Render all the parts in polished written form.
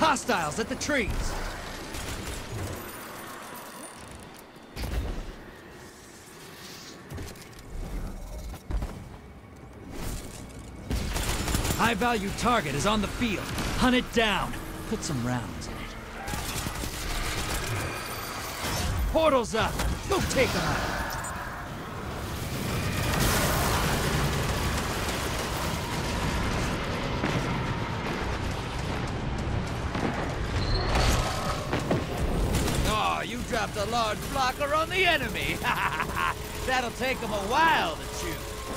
Hostiles at the trees! High-value target is on the field. Hunt it down. Put some rounds in it. Portal's up. Go take them out. Oh, you dropped a large blocker on the enemy. That'll take them a while to chew.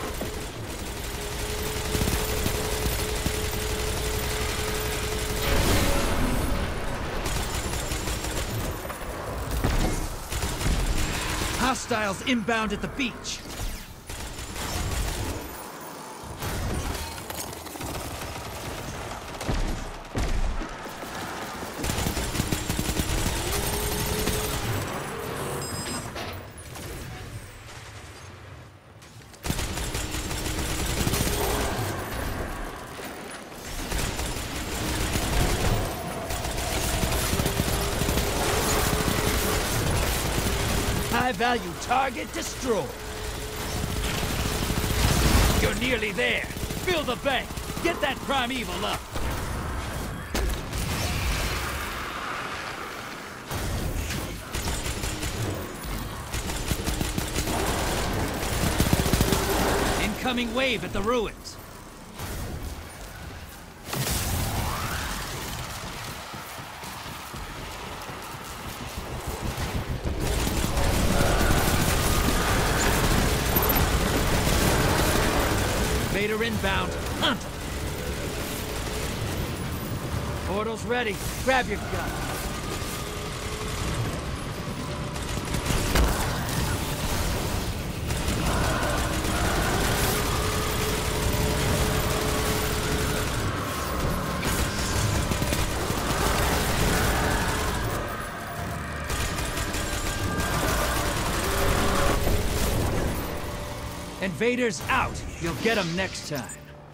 Hostiles inbound at the beach. High-value target destroyed. You're nearly there. Fill the bank. Get that primeval up. Incoming wave at the ruins. Vader inbound. Hunt! Portal's ready. Grab your gun. Invaders out. You'll get them next time.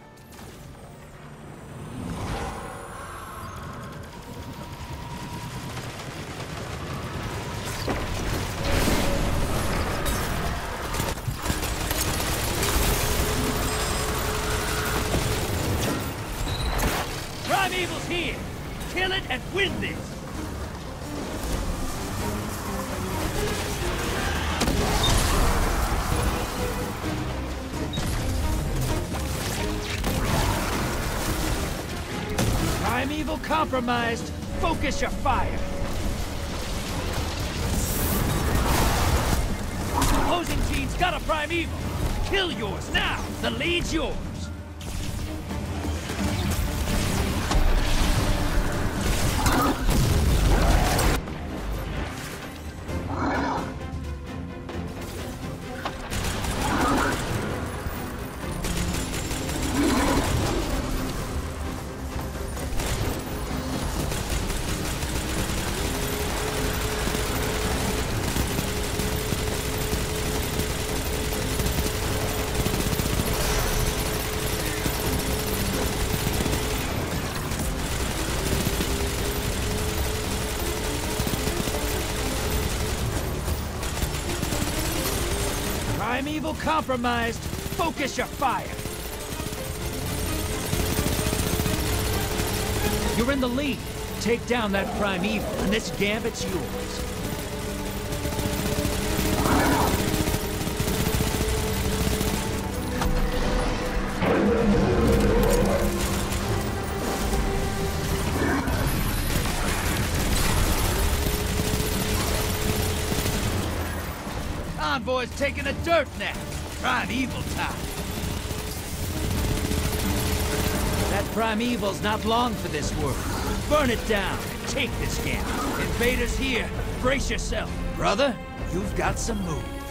Primeval's here. Kill it and win this. Primeval compromised. Focus your fire. Opposing team's got a Primeval. Kill yours now. The lead's yours. Primeval compromised. Focus your fire. You're in the lead. Take down that Primeval, and this gambit's yours. Envoy's taking a dirt nap. Primeval time. That Primeval's not long for this world. Burn it down and take this gambit. Invaders here. Brace yourself. Brother, you've got some moves.